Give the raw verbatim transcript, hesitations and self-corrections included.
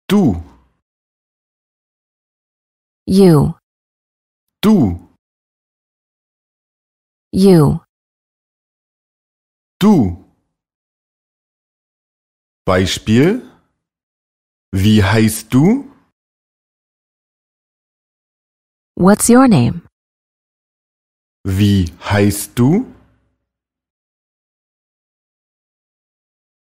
Du, You, du, You. du. Beispiel: Wie heißt du? What's your name? Wie heißt du?